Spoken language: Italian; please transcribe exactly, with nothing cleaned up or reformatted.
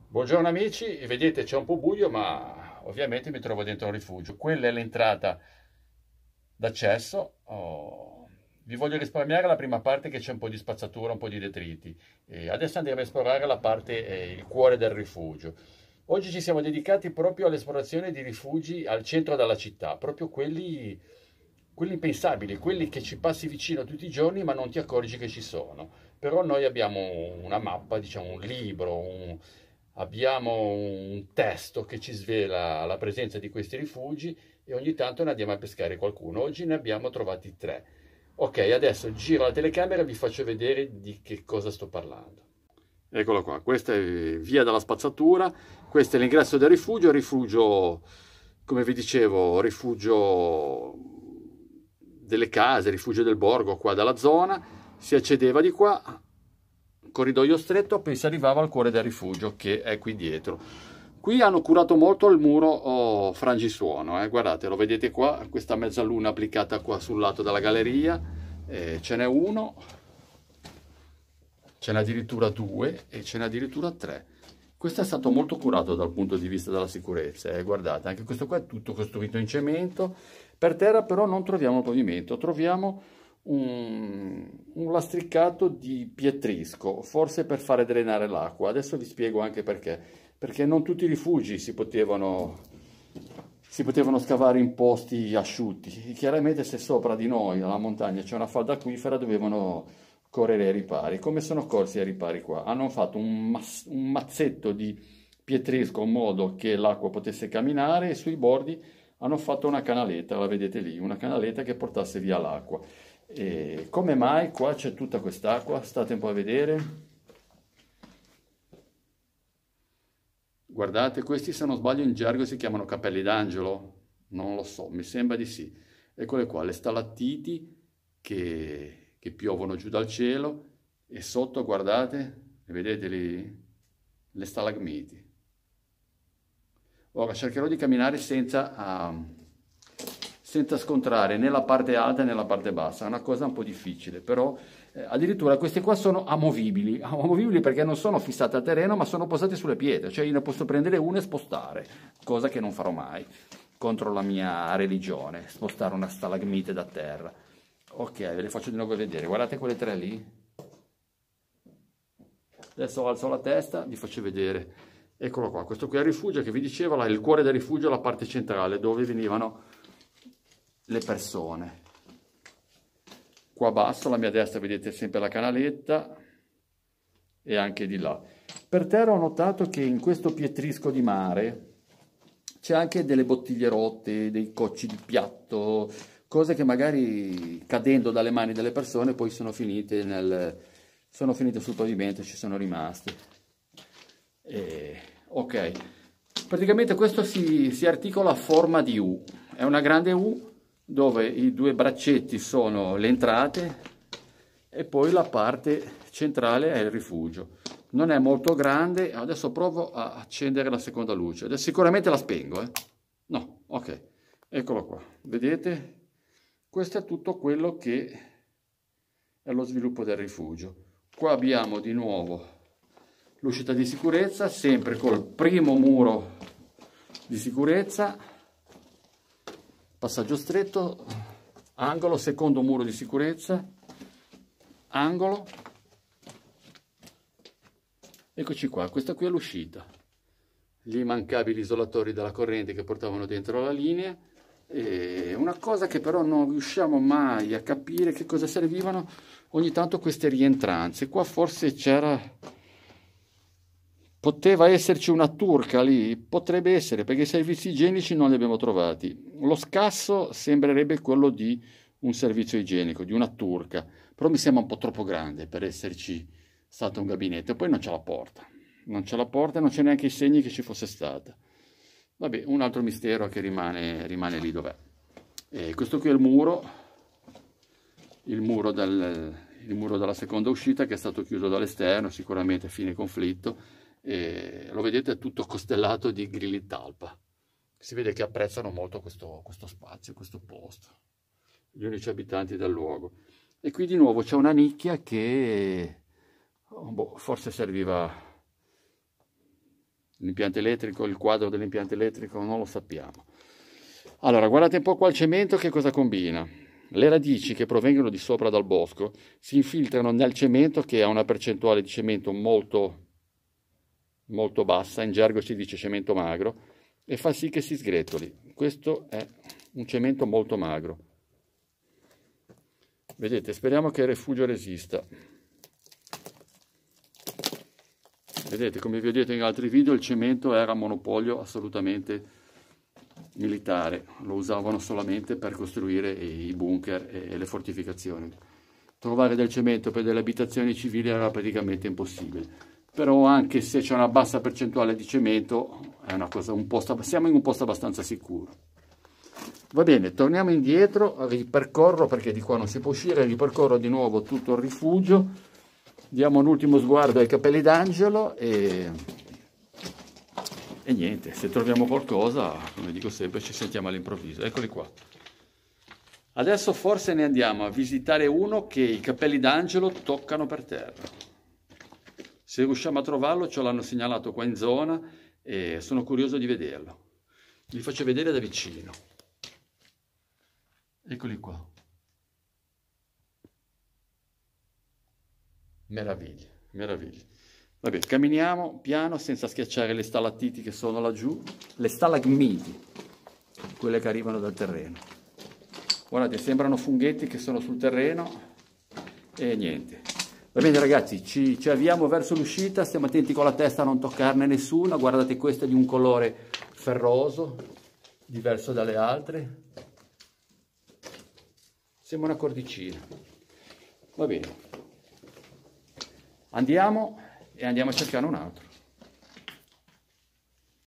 Buongiorno amici, vedete c'è un po' buio ma ovviamente mi trovo dentro un rifugio. Quella è l'entrata d'accesso. Oh, vi voglio risparmiare la prima parte che c'è un po' di spazzatura, un po' di detriti. E adesso andiamo a esplorare la parte, eh, il cuore del rifugio. Oggi ci siamo dedicati proprio all'esplorazione di rifugi al centro della città, proprio quelli, quelli impensabili, quelli che ci passi vicino tutti i giorni ma non ti accorgi che ci sono. Però noi abbiamo una mappa, diciamo un libro, un- abbiamo un testo che ci svela la presenza di questi rifugi e ogni tanto ne andiamo a pescare qualcuno. Oggi ne abbiamo trovati tre. Ok, adesso giro la telecamera e vi faccio vedere di che cosa sto parlando. Eccolo qua, questa è via della spazzatura, questo è l'ingresso del rifugio, rifugio, come vi dicevo, rifugio delle case, rifugio del borgo qua dalla zona, si accedeva di qua, corridoio stretto, poi si arrivava al cuore del rifugio che è qui dietro. Qui hanno curato molto il muro oh, frangisuono, eh. Guardate, lo vedete qua, questa mezzaluna applicata qua sul lato della galleria, eh, ce n'è uno, ce n'è addirittura due e ce n'è addirittura tre. Questo è stato molto curato dal punto di vista della sicurezza, eh. Guardate, anche questo qua è tutto costruito in cemento, per terra però non troviamo pavimento, troviamo un, un lastricato di pietrisco, forse per fare drenare l'acqua. Adesso vi spiego anche perché, perché non tutti i rifugi si potevano, si potevano scavare in posti asciutti. Chiaramente se sopra di noi, alla montagna, c'è una falda acquifera, dovevano correre ai ripari. Come sono corsi ai ripari qua? Hanno fatto un, mas- un mazzetto di pietrisco in modo che l'acqua potesse camminare e sui bordi hanno fatto una canaletta, la vedete lì, una canaletta che portasse via l'acqua. E come mai qua c'è tutta quest'acqua? State un po' a vedere. Guardate, questi se non sbaglio in gergo si chiamano cappelli d'angelo. Non lo so, mi sembra di sì. Eccole qua, le stalattiti che, che piovono giù dal cielo e sotto, guardate, vedete lì le stalagmiti. Ora cercherò di camminare senza, ah, senza scontrare né la parte alta né la parte bassa, è una cosa un po' difficile, però eh, addirittura queste qua sono amovibili, amovibili perché non sono fissate al terreno ma sono posate sulle pietre, cioè io ne posso prendere una e spostare, cosa che non farò mai, contro la mia religione, spostare una stalagmite da terra. Ok, ve le faccio di nuovo vedere, guardate quelle tre lì. Adesso alzo la testa, vi faccio vedere. Eccolo qua, questo qui è il rifugio che vi dicevo, là, il cuore del rifugio è la parte centrale dove venivano le persone. Qua basso, alla mia destra, vedete sempre la canaletta e anche di là. Per terra ho notato che in questo pietrisco di mare c'è anche delle bottiglie rotte, dei cocci di piatto, cose che magari cadendo dalle mani delle persone poi sono finite, nel, sono finite sul pavimento e ci sono rimaste. E, ok, praticamente questo si, si articola a forma di U, è una grande U dove i due braccetti sono le entrate e poi la parte centrale è il rifugio. Non è molto grande, adesso provo a accendere la seconda luce, adesso sicuramente la spengo, eh? No, ok, eccolo qua, vedete? Questo è tutto quello che è lo sviluppo del rifugio. Qua abbiamo di nuovo l'uscita di sicurezza, sempre col primo muro di sicurezza, passaggio stretto, angolo, secondo muro di sicurezza, angolo, eccoci qua, questa qui è l'uscita, gli immancabili isolatori della corrente che portavano dentro la linea, e una cosa che però non riusciamo mai a capire che cosa servivano ogni tanto queste rientranze, qua forse c'era... Poteva esserci una turca lì, potrebbe essere, perché i servizi igienici non li abbiamo trovati. Lo scasso sembrerebbe quello di un servizio igienico, di una turca, però mi sembra un po' troppo grande per esserci stato un gabinetto. E poi non c'è la porta, non c'è la porta e non c'è neanche i segni che ci fosse stata. Vabbè, un altro mistero che rimane, rimane lì dov'è. E questo qui è il muro, il muro, del, il muro della seconda uscita che è stato chiuso dall'esterno, sicuramente a fine conflitto. E lo vedete è tutto costellato di grilli talpa, si vede che apprezzano molto questo, questo spazio, questo posto, gli unici abitanti del luogo. E qui di nuovo c'è una nicchia che oh, boh, forse serviva l'impianto elettrico, il quadro dell'impianto elettrico, non lo sappiamo. Allora, guardate un po' qua il cemento che cosa combina. Le radici che provengono di sopra dal bosco si infiltrano nel cemento, che ha una percentuale di cemento molto, molto bassa, in gergo si dice cemento magro, e fa sì che si sgretoli. Questo è un cemento molto magro. Vedete, speriamo che il rifugio resista. Vedete, come vi ho detto in altri video, il cemento era monopolio assolutamente militare, lo usavano solamente per costruire i bunker e le fortificazioni. Trovare del cemento per delle abitazioni civili era praticamente impossibile. Però anche se c'è una bassa percentuale di cemento, è una cosa un posto, siamo in un posto abbastanza sicuro. Va bene, torniamo indietro, ripercorro, perché di qua non si può uscire, ripercorro di nuovo tutto il rifugio, diamo un ultimo sguardo ai capelli d'angelo e, e niente, se troviamo qualcosa, come dico sempre, ci sentiamo all'improvviso. Eccoli qua. Adesso forse ne andiamo a visitare uno che i capelli d'angelo toccano per terra. Se riusciamo a trovarlo, ce l'hanno segnalato qua in zona e sono curioso di vederlo. Vi faccio vedere da vicino. Eccoli qua. Meraviglia, meraviglia. Vabbè, camminiamo piano senza schiacciare le stalattiti che sono laggiù, le stalagmiti, quelle che arrivano dal terreno. Guardate, sembrano funghetti che sono sul terreno e niente. Va bene ragazzi, ci, ci avviamo verso l'uscita, stiamo attenti con la testa a non toccarne nessuna. Guardate, questa è di un colore ferroso, diverso dalle altre. Sembra una cordicina. Va bene. Andiamo e andiamo a cercare un altro.